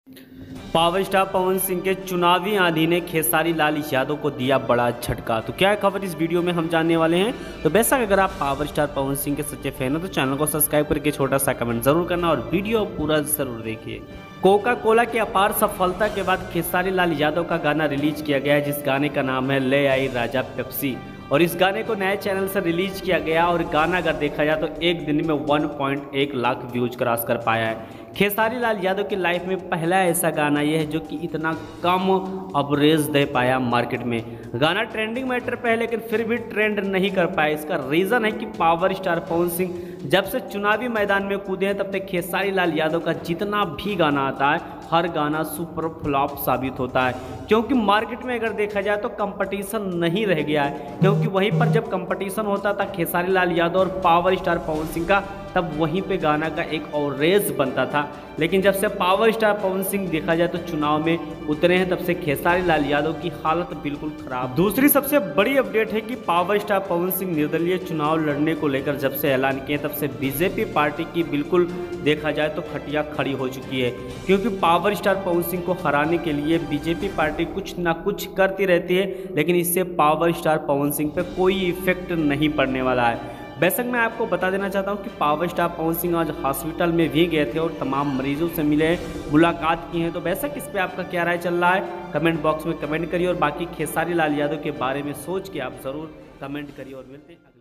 Power star Pawan Singh के चुनावी आंधी ने खेसारी लाल यादव को दिया बड़ा झटका। तो क्या है खबर इस वीडियो में हम जानने वाले हैं। तो बेशक अगर आप पावर स्टार पवन सिंह के सच्चे फैन हो तो चैनल को सब्सक्राइब करके छोटा सा कमेंट जरूर करना और वीडियो पूरा जरूर देखिए। कोका कोला की अपार सफलता के बाद खेसारी लाल यादव का गाना रिलीज किया गया है, जिस गाने का नाम है ले आई राजा पेप्सी। और इस गाने को नए चैनल से रिलीज किया गया और गाना अगर देखा जाए तो एक दिन में 1.1 लाख व्यूज क्रॉस कर पाया है। खेसारी लाल यादव की लाइफ में पहला ऐसा गाना यह है जो कि इतना कम अवरेज दे पाया मार्केट में। गाना ट्रेंडिंग मैटर पे है लेकिन फिर भी ट्रेंड नहीं कर पाया। इसका रीज़न है कि पावर स्टार पवन सिंह जब से चुनावी मैदान में कूदे हैं तब तक खेसारी लाल यादव का जितना भी गाना आता है हर गाना सुपर फ्लॉप साबित होता है, क्योंकि मार्केट में अगर देखा जाए तो कंपटीशन नहीं रह गया है। क्योंकि वहीं पर जब कंपटीशन होता था खेसारी लाल यादव और पावर स्टार पवन सिंह का, तब वहीं पे गाना का एक और रेस बनता था। लेकिन जब से पावर स्टार पवन सिंह देखा जाए तो चुनाव में उतरे हैं, तब से खेसारी लाल यादव की हालत बिल्कुल खराब। दूसरी सबसे बड़ी अपडेट है कि पावर स्टार पवन सिंह निर्दलीय चुनाव लड़ने को लेकर जब से ऐलान किए तब से बीजेपी पार्टी की बिल्कुल देखा जाए तो खटिया खड़ी हो चुकी है। क्योंकि पावर स्टार पवन सिंह को हराने के लिए बीजेपी पार्टी कुछ ना कुछ करती रहती है, लेकिन इससे पावर स्टार पवन सिंह पे कोई इफेक्ट नहीं पड़ने वाला है। बेशक मैं आपको बता देना चाहता हूं कि पावर स्टार पवन सिंह आज हॉस्पिटल में भी गए थे और तमाम मरीजों से मिले, मुलाकात की है। तो बेशक इस पे आपका क्या राय चल रहा है कमेंट बॉक्स में कमेंट करिए और बाकी खेसारी लाल यादव के बारे में सोच के आप ज़रूर कमेंट करिए और मिलते हैं।